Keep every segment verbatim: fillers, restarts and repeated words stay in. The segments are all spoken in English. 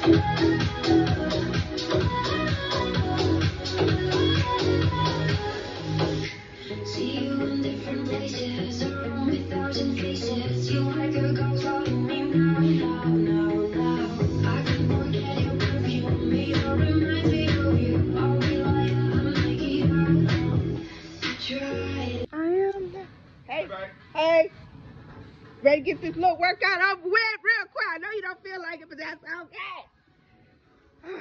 See you in different places, a room with thousand faces. You like a ghost calling me now, now, now, now. I can forget your perfume, me or remind me of you. I'll be lying, I'm making out. Try. I am. Hey, hey. Ready to get this little workout over with real quick. I know you don't feel like it, but that's okay.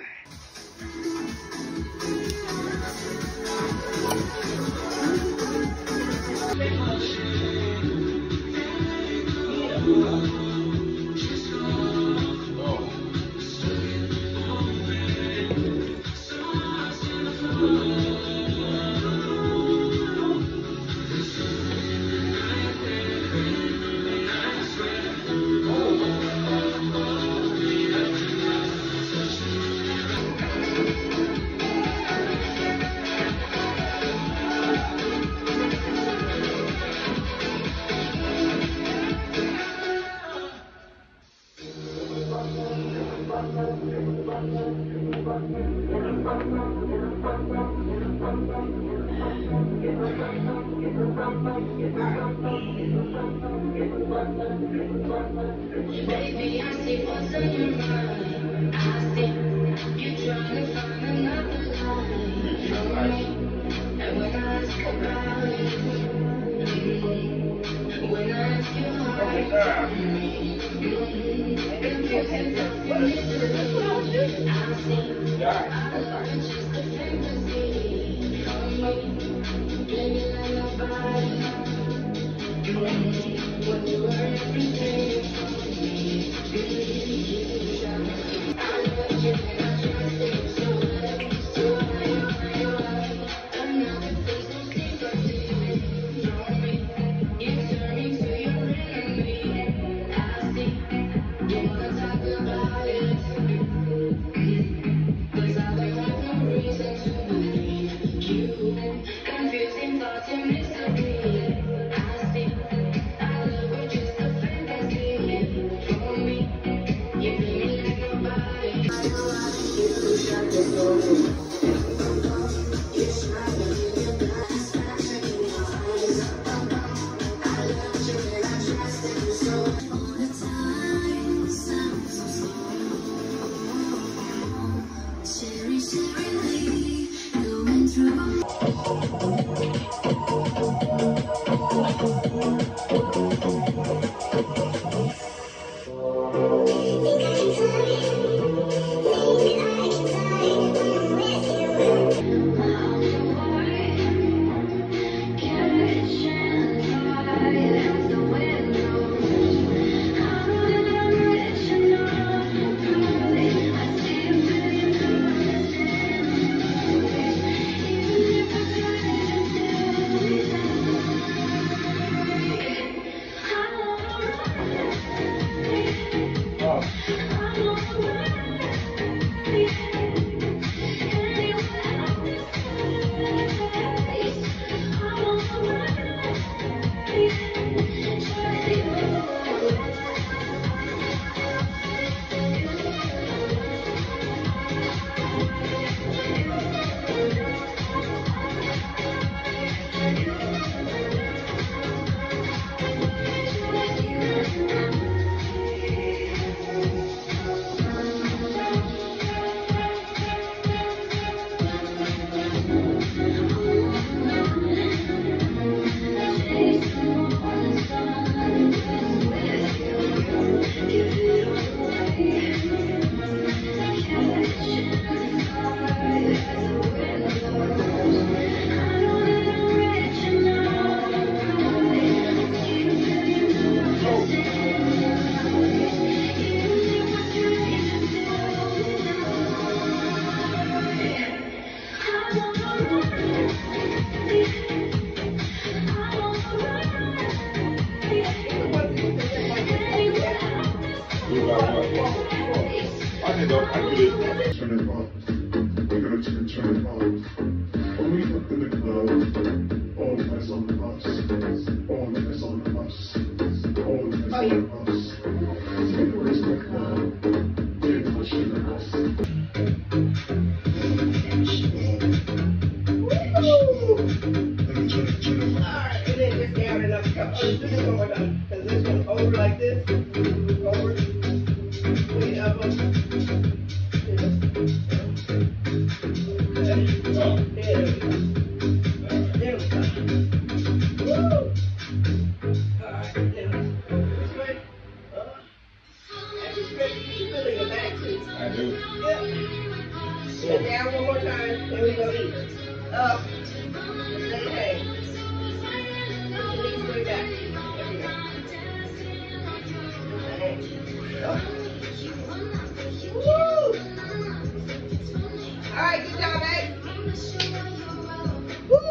Baby, I see what's on your mind. I see you trying to find another line for me. And when I ask about it, when I ask you how it for me, confusing thoughts and mystery. I see our love is just a fantasy for me. Baby, like nobody. When you were everything for me, I loved you and I trusted you so well, so I, I, I, another place no sympathy from me. You turn me to your enemy. I see you wanna talk about it, 'cause I don't have no reason to believe you. Confusing thoughts and mystery. I see. Turn it on. We're gonna turn, turn it on. When we look in the club, all eyes on us. All eyes on us. All eyes on us. Take a risk right now. We're pushing us. You feel your back too. I do. Yeah. Sit down one more time, and we go eat. Up. Let it hang. Put your knees way back. There we go. Up. Woo! All right, good job, babe. Woo!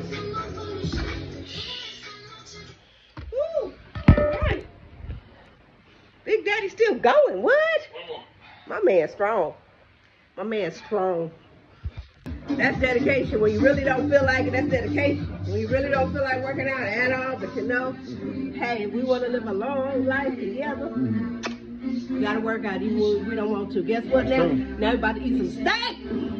Woo! All right. Big Daddy still going. What? One more. My man's strong. My man's strong. That's dedication. When you really don't feel like it, that's dedication. When you really don't feel like working out at all, but you know, hey, we want to live a long life together. We gotta work out even when we don't want to. Guess what now? Now we're about to eat some steak.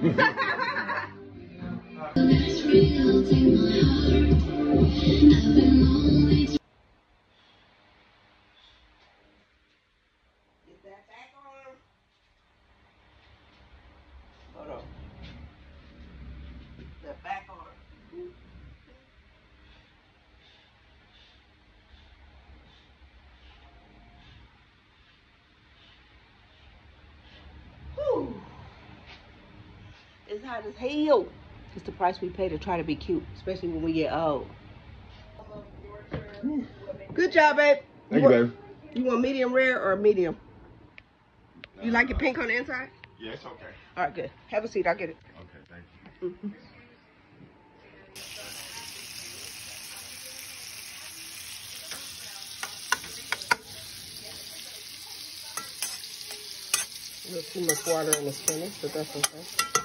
Get that back on. Hold on. That back on. Whew. It's hot as hell. It's the price we pay to try to be cute, especially when we get old. Good job, babe. Thank you, baby. You want medium rare or medium? You like it pink on the inside? Yeah, it's okay. All right, good. Have a seat. I'll get it. Okay, thank you. Mm-hmm. A little too much water in the spinach, but that's okay.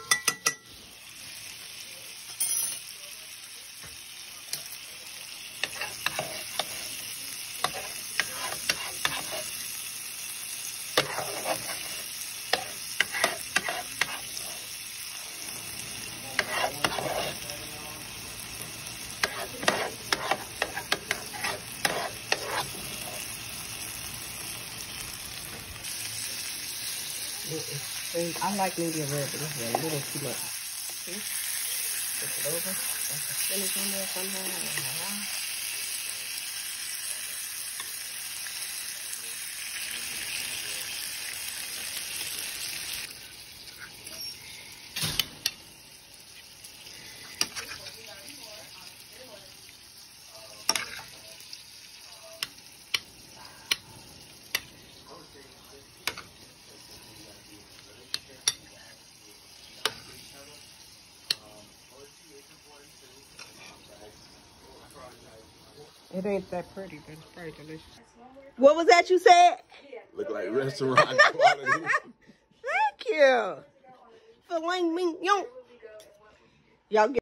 I like medium rare, but this is a little too much. See? Flip it over. Got the spinach in there somehow. It ain't that pretty, but it's very delicious. What was that you said? Look like restaurant quality. Thank you. Filet mignon. Y'all get